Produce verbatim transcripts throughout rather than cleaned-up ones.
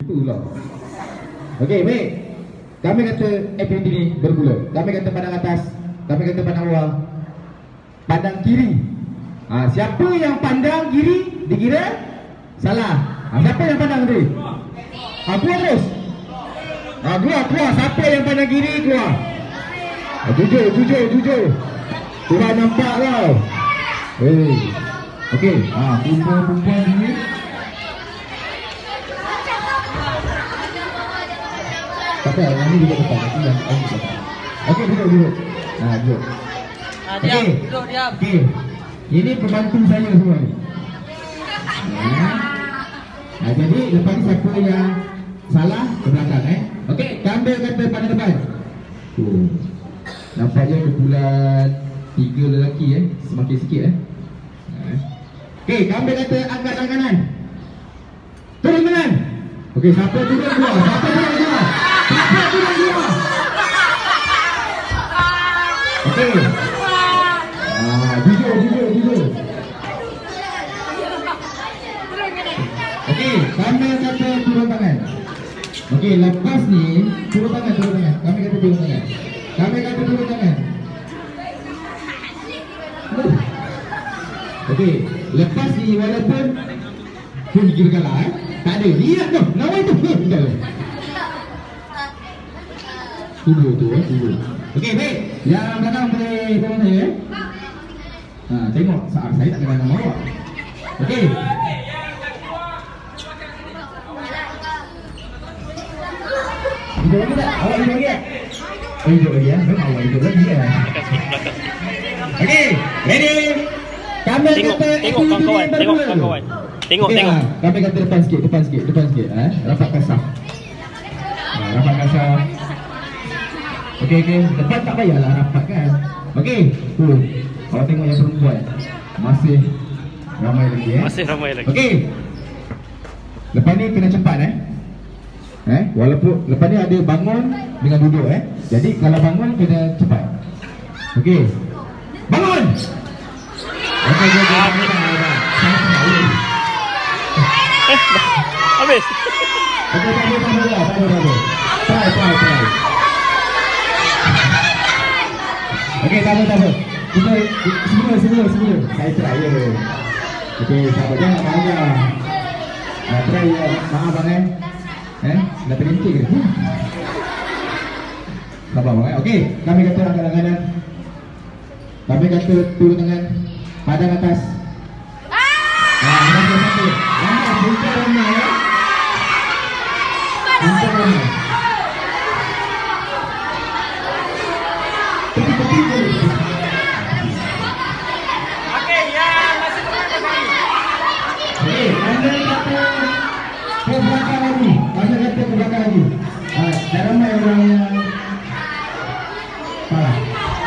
Itulah. Okey, baik. Kami kata aktiviti ni bermula. Kami kata pandang atas, kami kata pandang bawah, pandang kiri. Ha, siapa yang pandang kiri dikira salah. Ha, siapa yang pandang tadi? Ha, keluar terus. Ha, keluar, keluar. Siapa yang pandang kiri keluar. Ha, jujur, jujur, jujur. Kurang nampak tau. Hei. Okey, ha, perempuan-perempuan ni. Tak apa, yang ni duduk depan. Yang ni duduk depan. Okey, duduk, duduk. Ha, duduk. Ha, diam, okay. Duduk, diam. Okey. Ini pembantu saya semua ni. Ha. Ha, jadi lepas ni siapa yang salah ke belakang eh. Okey, gambar kata pada depan. Oh. Nampaknya kumpulan tiga lelaki eh, semakin sikit eh. Ha. Okey, gambar kata angkat tangan kanan. Turun tangan. Okey, siapa turun keluar? Siapa turun keluar? Siapa turun keluar? Okey. Ah, jujur, jujur, jujur. Okey, kami kata turun tangan. Okey, lepas ni turun tangan, turun tangan. Kami kata turun tangan. Kami kata turun tangan. Okey, lepas ni walaupun pun kira kalah eh. Tak ada, lihat tu, lawan tu. Tunggu tu, tunggu. Okey, baik. Yang belakang boleh tolong saya eh. Ha, tengok, saat saya tak kena nama awak. Okey. Hidup lagi tak? Awak hidup lagi tak? Oh, hidup lagi ya? Memang awak hidup lagi ya? Okey, ready? Kami tengok, kata tengok kawan-kawan, tengok kawan-kawan. Tengok, okay, tengok. Ha, kami kata depan sikit, depan sikit, depan sikit. Eh? Rapat kasar. Ha, rapat kasar. Okey, okey. Depan tak payahlah rapat kan? Okey. Tuh. Awak tengok yang perempuan. Masih ramai lagi eh. Masih ramai lagi. Okey. Lepas ni kena cepat eh. Eh, walaupun lepas ni ada bangun dengan duduk eh. Jadi kalau bangun kena cepat. Okey. Bangun. Okey, okey, okey. Eh, habis. Okey, tak boleh, tak boleh, tak boleh. Try, try, try. Okey, tak boleh, tak boleh. Kita semula, semula, semula. Saya try je. Okey, sahabat jangan marah. Nah, try ya, maaf bang eh. Eh, dah terhenti ke? Sabar bang eh. Okey, kami kata angkat tangan. Kami kata turun tangan. Padang atas. Ah, nombor satu. Ramai, buka ramai ya. Buka ramai. Tepi-tepi je. Okey, ya, masih berapa kali? Okey, anda kata ke belakang lagi. Anda kata ke belakang lagi. Ah, dah ramai orang yang salah.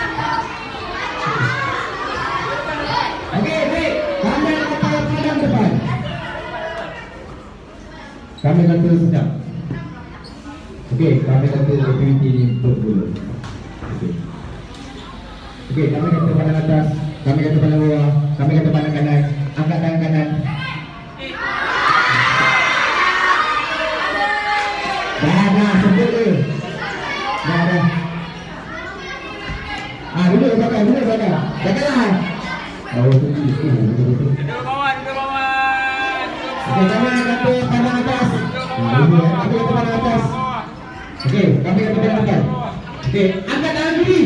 Okey, baik. Kami kata padang depan. Kami kata sedap. Okey, kami kata aktiviti ni bermula. Okey. Okey, kami kata pandang atas, kami kata pandang bawah, kami kata pandang kanan, angkat tangan kanan. Dah, dah, sebut je. Dah, dah. Ah, duduk belakang, duduk belakang. Janganlah. Oh, tu ni. Duduk bawah, duduk bawah. Okey, kami kata pandang atas. Ah, duduk, kami kata pandang atas. Okey, kami kata pandang atas. Okey, angkat tangan kiri.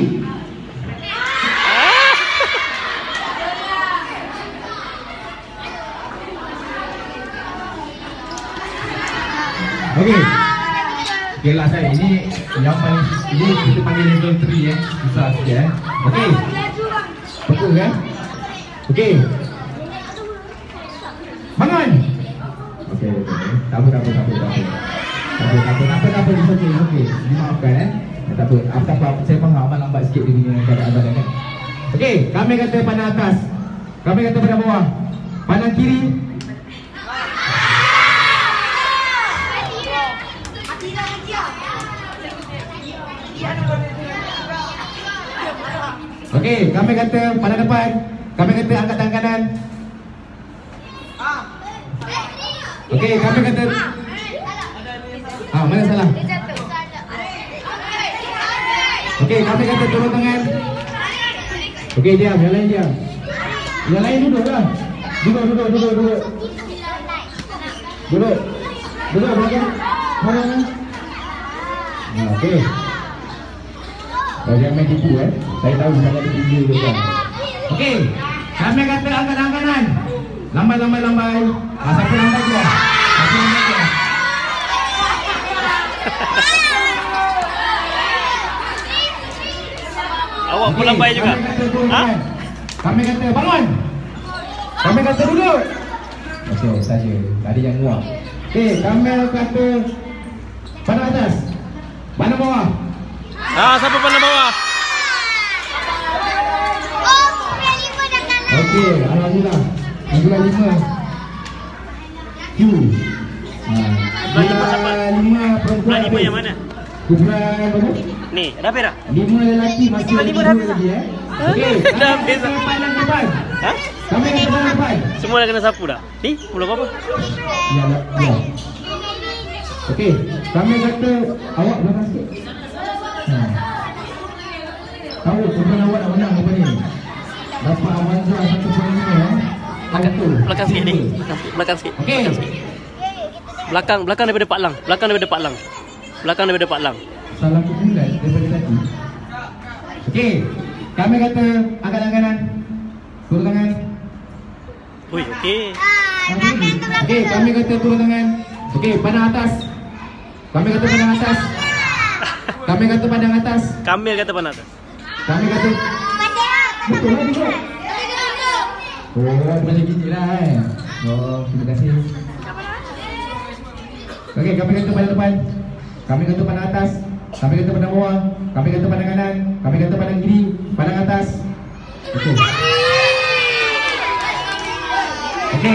Okey. Okey lah saya, ini yang paling, ini kita panggil level tiga eh. Susah sikit eh. Okey. Betul kan? Okey. Bangun. Okey, okey. Tak apa, tak apa, tak apa, tak apa. Tak apa, tak apa, tak apa, tak apa, okey, okey. Dimaafkan eh. Tak apa, apa apa, saya faham abang lambat sikit dia punya keadaan kan. Okey, kami kata pandang atas. Kami kata pandang bawah. Pandang kiri. Okey, kami kata pandang depan. Kami kata angkat tangan kanan. Okey, kami kata Ah, mana salah? Okey, kami kata turun tangan. Okey, diam, yang lain diam. Yang lain duduk lah. Duduk, duduk, duduk, duduk. Duduk. Duduk, belakang. Mana? Ah, okey. Jangan main tipu eh. Saya tahu saya ada video tu kan. Okey. Kami kata angkat tangan. Lambai, lambai, lambai. Ah, siapa lambai keluar? Siapa lambai keluar? Awak pun lambai juga. Ha? Kami kata bangun. Kami kata duduk. Okey, saja. Tadi yang nguap. Okey, kami kata pandang atas. Pandang bawah. Ah, siapa pandang bawah? Okey, alhamdulillah. Alhamdulillah lima. Q. Ah, lima perempuan. Bulan lima yang mana? Kumpulan berapa? Ni, dah habis dah? Lima lelaki masih Lima dah habis lagi eh. Okey, Dah habis dah. pandang depan. Ha? Kami kata pandang depan. Semua dah kena sapu dah. Ni, mula apa? Ya, ya. Okey, kami kata awak belakang sikit. Ha. Tahu kumpulan awak nak menang apa ni? Dapat Awanza satu poin ni eh. Belakang, belakang sikit ni. Belakang, belakang sikit. Okey. Belakang sikit. Belakang, belakang daripada Pak Lang. Belakang daripada Pak Lang. Belakang daripada Pak Lang. Salah kumpulan daripada tadi. Okey, kami kata angkat tangan kanan. Turun tangan. Ui, okey. Okey, kami kata turun tangan. Okey, pandang atas. Kami kata pandang atas. Kami kata pandang atas. Kamil kata pandang atas. Kami kata betul lah juga. Oh, macam gini lah eh. Oh, terima kasih. Okey, kami kata pandang depan. Kami kata pandang atas. Kami kata pandang bawah. Kami kata pandang kanan. Kami kata pandang kiri. Pandang atas. Okey. Okey.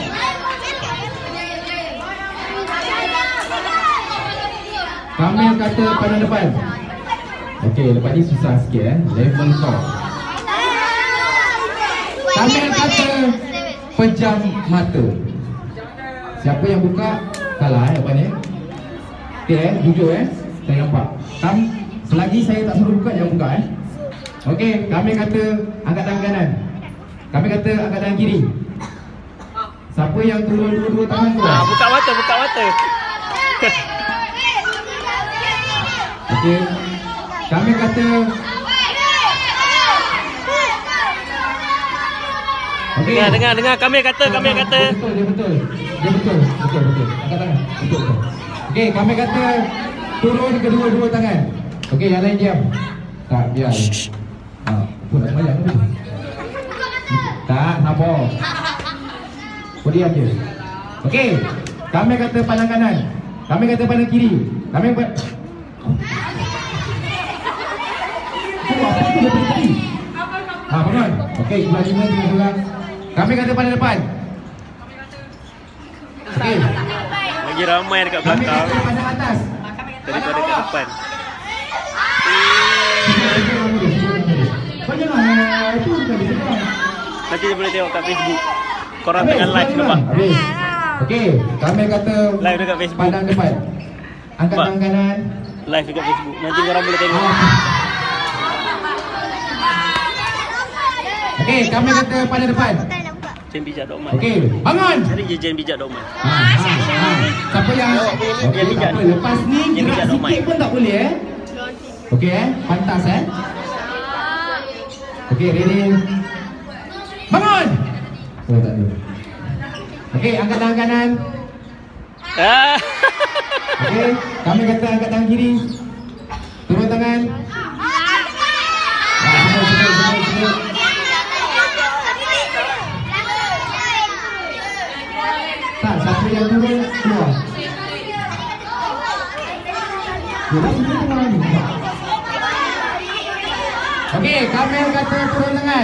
Kami kata pandang depan. Okey, lepas ni susah sikit eh. Level top. Kami kata pejam mata. Siapa yang buka kalah eh lepas ni. Okey eh, jujur eh. Saya nampak. Kam, selagi saya tak suruh buka, jangan buka eh. Okey, kami kata angkat tangan kanan. Kami kata angkat tangan kiri. Siapa yang turun dua-dua tangan tu? Ah, buka mata, buka mata. Okey. Kami kata okey. Dengar, dengar, dengar. Kami kata, kami kata. Dia betul, dia betul. Dia betul, betul, betul. Angkat tangan. Betul, betul. Okey, kami kata turun kedua-dua tangan. Okey, yang lain diam. Tak, biar. Ha, apa nak bayar tu? Tak, sabar. Kau diam je. Okey, kami kata pandang kanan. Kami kata pandang kiri. Kami buat ha, bangun. Okey, sebelah lima tiga sebelah. Kami kata pandang depan. Okey. Lagi ramai dekat Kami belakang kata pandang atas. daripada kat depan. Kau jangan itu bukan di depan. Nanti dia boleh tengok kat Facebook. Korang tengah live nampak. Okey, kami kata Live dekat Facebook. pandang depan. Angkat Nampak? tangan kanan. Live dekat Facebook. Nanti korang boleh tengok. Okey, kami kata pandang depan. Jen bijak Dok Man. Okey, bangun. Cari je Jen bijak Dok Man. Ha, ha, ha. Siapa yang okey, tak apa. Lepas ni Jen gerak bijak Dok Man. sikit pun tak boleh eh. Okey eh, pantas eh. Okey, ready. Bangun. Oh, tak ada. Okey, angkat tangan kanan. Ah. Okey, kami kata angkat tangan kiri. Turun tangan. Ah, semua, semua, semua, semua. Tak, siapa yang turun, keluar. Keluar, semua tengah ni. Okey, kami kata turun tangan.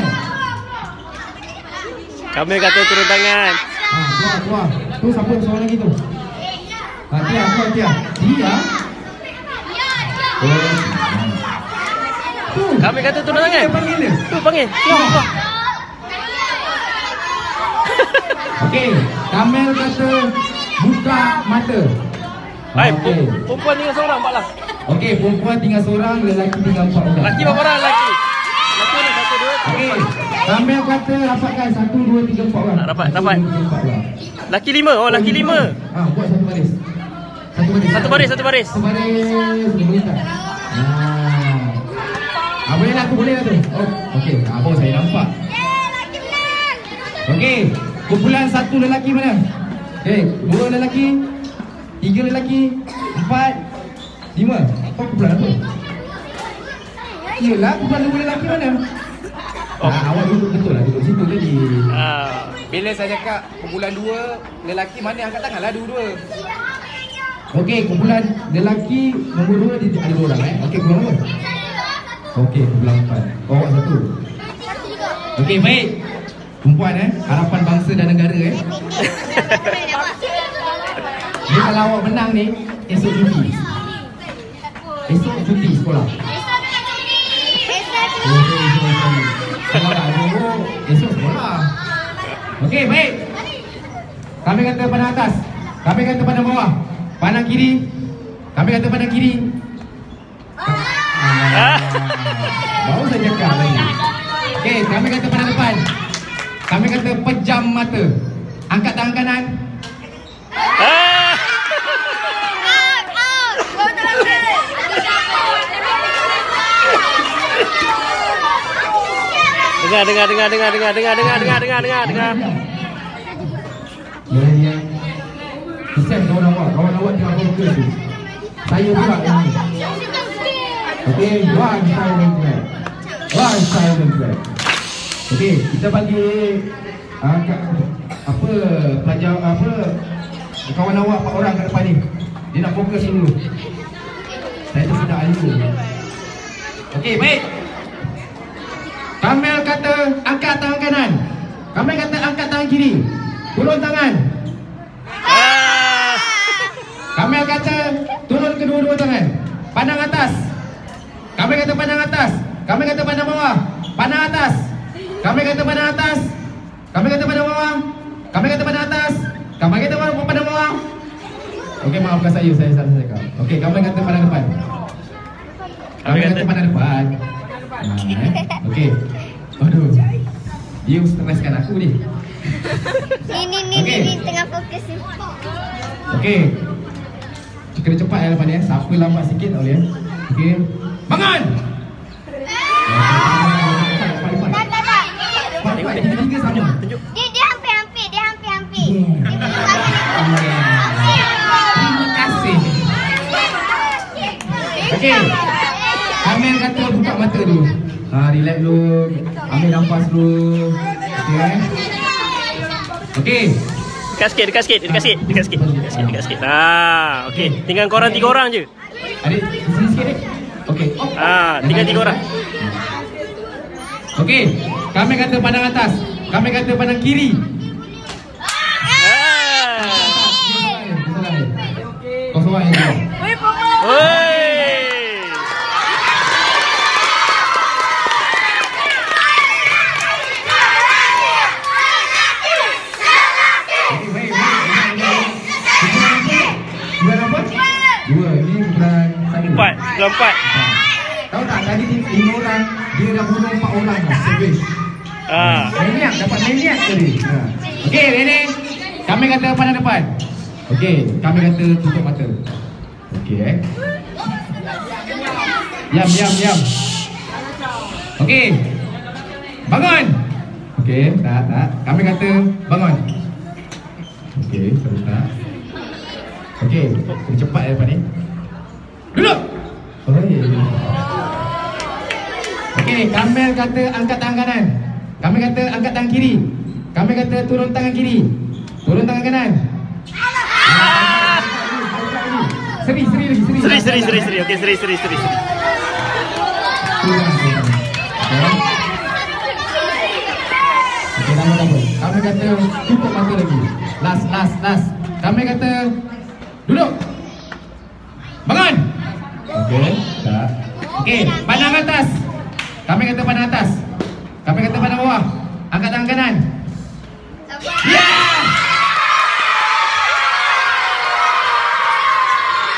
Kami kata turun tangan. Ha, keluar, keluar. Tu siapa seorang lagi tu? Ha, dia, keluar dia. Dia? Oh. Tu. Kami kata turun tangan. Panggil, panggil dia. Tu panggil. Keluar, keluar. Okey, Kamel kata buka mata. Hai, Okey. perempuan tinggal seorang, Pak Lang. Okey, perempuan tinggal seorang, lelaki tinggal empat orang. Laki berapa orang lelaki? Laki ni satu dua. Okey. Kamel kata rapatkan satu dua tiga empat orang. Tak dapat, dapat. Satu, dua, tiga, empat orang. Laki lima, oh laki lima. Ha, buat satu baris. Satu baris. Satu baris, satu baris. Satu baris. Boleh tak? Ha. Ah, boleh lah, aku boleh lah tu. Oh, okey. Abang saya nampak. Okey. Kumpulan satu lelaki mana? Okey, dua lelaki, tiga lelaki, empat, lima. Kau kumpulan apa? Yelah, kumpulan dua lelaki mana? Oh. Ah, awak duduk betul lah, duduk situ tadi. Ah. Bila saya cakap kumpulan dua lelaki, mana angkat tangan lah dua-dua. Okey, kumpulan lelaki nombor dua ada dua orang eh. Okey, kumpulan apa? Okey, kumpulan empat. Oh, awak satu. Okey, baik. Perempuan eh, harapan bangsa dan negara eh. Ni kalau awak menang ni, esok cuti. Esok cuti sekolah. Kalau tak ada, esok sekolah. Okey, baik. Kami kata pandang atas, kami kata pandang bawah, pandang kiri, kami kata pandang kiri. Ah, baru saya cakap lagi. Okey, kami kata pandang depan, kami kata pejam mata. Angkat tangan kanan. Ah. Dengar, dengar, dengar, dengar, dengar, dengar, dengar, dengar, dengar, dengar, dengar. Ya, ya. Kesian kawan awak, kawan awak tengah fokus tu. Saya pula yang ni. Okey, one silent track. One silent track. Okey, kita bagi uh, apa pelajar apa kawan awak empat orang kat depan ni. Dia nak fokus dulu. Saya tu sudah alu. Okey, baik. Kamel kata angkat tangan kanan. Kamel kata angkat tangan kiri. Turun tangan. Ah. Kamel kata turun kedua-dua tangan. Pandang atas. Kamel kata pandang atas. Kamel kata pandang bawah. Pandang atas. Kamel kata pandang atas. Kamel kata pandang bawah. Kamel kata pandang atas. Kamel kata pandang bawah. Okey, maafkan saya, saya salah cakap. Okey, Kamel kata pandang depan. Kamel kata pandang depan. Nah, eh. Okey. Aduh. Dia streskan aku ni. Ni ni ni Okey. ni tengah fokus ni. Okey. Kena cepat ya lepas ni. Siapa lambat sikit tak boleh. Okey. Bangun. Tak tak tak. Cepat, tiga-tiga sama. Tunjuk. Dia dia hampir-hampir, dia hampir-hampir. Terima kasih. Okey. Amel kata buka mata dulu. Ha, relax dulu. Ambil nafas dulu. Okey eh. Okey. Dekat sikit, dekat sikit, dekat sikit, dekat sikit, dekat sikit, dekat sikit. Ah, okey. Tinggal korang tiga orang je. Adik, sini sikit ni. Okey. Oh. Ah, tinggal tiga orang. Okey. Kami kata pandang atas. Kami kata pandang kiri. Ah. Kau seorang yang Oi. Dua, ini bulan satu. Empat, bulan empat. Tahu tak tadi lima orang, dia dah bunuh empat orang dah. Servis. Ah. Maniak, dapat maniak tadi. Ha. Okey, ini kami kata pandang depan. Okey, kami kata tutup mata. Okey eh. Diam, diam, diam. Okey. Bangun. Okey, tak, tak. Kami kata bangun. Okey, terus tak. Okey, kena cepat ya depan ni. Duduk. Oh, ya, ya. Okey, Kamel kata angkat tangan kanan. Kami kata angkat tangan kiri. Kami kata turun tangan kiri. Turun tangan kanan. Seri, seri lagi, seri. Seri, seri, seri, seri. Okey, seri, seri, seri, seri. Okey, nama apa? Kami kata tutup mata lagi. Last, last, last. Kami kata duduk. Bangun. Okey, tak. Okey, pandang atas. Kami kata pandang atas. Kami kata pandang bawah. Angkat tangan kanan. Ya.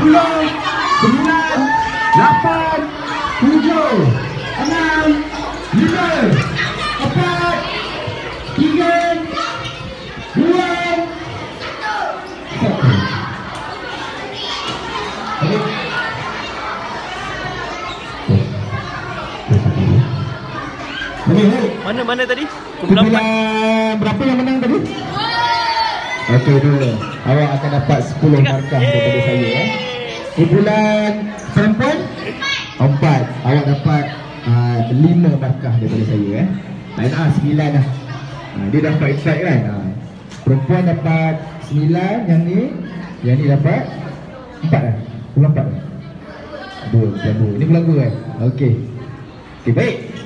Sepuluh, sembilan, lapan, tujuh, enam, lima, empat, tiga, dua, satu. Okay. Okay, hey. Mana mana tadi? Kumpulan empat. Kumpulan berapa yang menang tadi? Okey, dua. Awak akan dapat sepuluh markah daripada saya eh. Kumpulan perempuan empat. Awak dapat uh, lima markah daripada saya eh. Lain ah sembilan lah. Ha, dia dapat strike kan? Ha. Perempuan dapat sembilan, yang ni, yang ni dapat empat lah. Kumpulan empat lah. Dua, dua. Ini kumpulan dua eh. Okey. Okey, baik.